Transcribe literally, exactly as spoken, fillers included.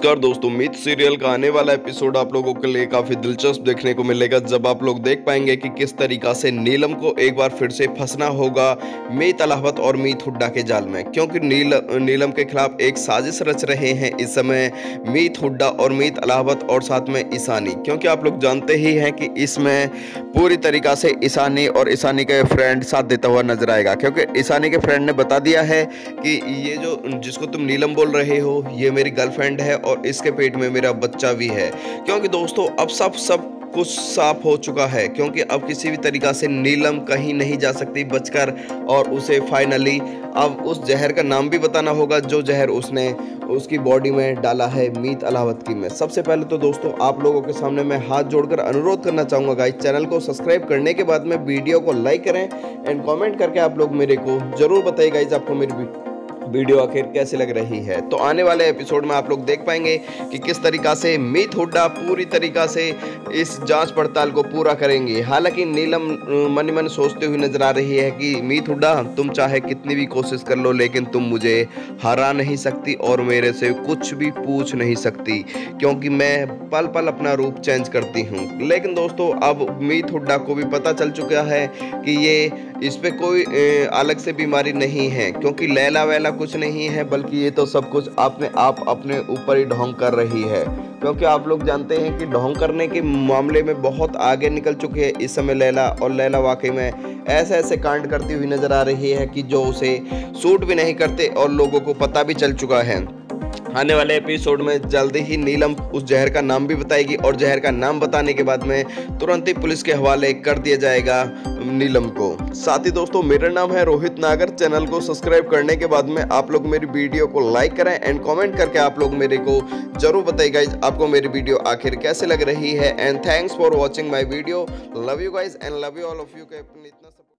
नमस्कार दोस्तों, मीत सीरियल का आने वाला एपिसोड आप लोगों के लिए काफी दिलचस्प देखने को मिलेगा, जब आप लोग देख पाएंगे कि किस तरीका से नीलम को एक बार फिर से फंसना होगा मीत अलावत और मीत हुड्डा के जाल में, क्योंकि नील नीलम के खिलाफ एक साजिश रच रहे हैं इस समय मीत हुड्डा और मीत अलावत और साथ में ईशानी। क्योंकि आप लोग जानते ही हैं कि इसमें पूरी तरीका से ईशानी और ईशानी के फ्रेंड साथ देता हुआ नजर आएगा, क्योंकि ईशानी के फ्रेंड ने बता दिया है कि ये जो जिसको तुम नीलम बोल रहे हो ये मेरी गर्लफ्रेंड है और इसके पेट में मेरा बच्चा भी है। क्योंकि दोस्तों अब सब सब कुछ साफ हो चुका है, क्योंकि अब किसी भी तरीका से नीलम कहीं नहीं जा सकती बचकर, और उसे फाइनली अब उस जहर का नाम भी बताना होगा जो जहर उसने उसकी बॉडी में डाला है मीत अलावत की में। सबसे पहले तो दोस्तों आप लोगों के सामने मैं हाथ जोड़कर अनुरोध करना चाहूँगा गाइस, चैनल को सब्सक्राइब करने के बाद में वीडियो को लाइक करें एंड कमेंट करके आप लोग मेरे को जरूर बताइए गाइस आपको मेरी वीडियो आखिर कैसे लग रही है। तो आने वाले एपिसोड में आप लोग देख पाएंगे कि किस तरीका से मीत हुड्डा पूरी तरीका से इस जांच पड़ताल को पूरा करेंगे। हालांकि नीलम मन मन सोचते हुए नजर आ रही है कि मीत हुड्डा तुम चाहे कितनी भी कोशिश कर लो लेकिन तुम मुझे हरा नहीं सकती और मेरे से कुछ भी पूछ नहीं सकती, क्योंकि मैं पल पल अपना रूप चेंज करती हूँ। लेकिन दोस्तों अब मीत हुड्डा को भी पता चल चुका है कि ये इस पे कोई अलग से बीमारी नहीं है, क्योंकि लैला वैला कुछ नहीं है, बल्कि ये तो सब कुछ अपने आप अपने ऊपर ही ढोंग कर रही है। क्योंकि आप लोग जानते हैं कि ढोंग करने के मामले में बहुत आगे निकल चुके हैं इस समय लैला, और लैला वाकई में ऐसे ऐसे कांड करती हुई नजर आ रही है कि जो उसे सूट भी नहीं करते और लोगों को पता भी चल चुका है। आने वाले एपिसोड में जल्दी ही नीलम उस जहर का नाम भी बताएगी, और जहर का नाम बताने के बाद में तुरंत ही पुलिस के हवाले कर दिया जाएगा नीलम को। साथ ही दोस्तों मेरा नाम है रोहित नागर। चैनल को सब्सक्राइब करने के बाद में आप लोग मेरी वीडियो को लाइक करें एंड कमेंट करके आप लोग मेरे को जरूर बताइए आपको मेरी वीडियो आखिर कैसे लग रही है। And thanks for watching my video. Love you guys and love you all of you के इतना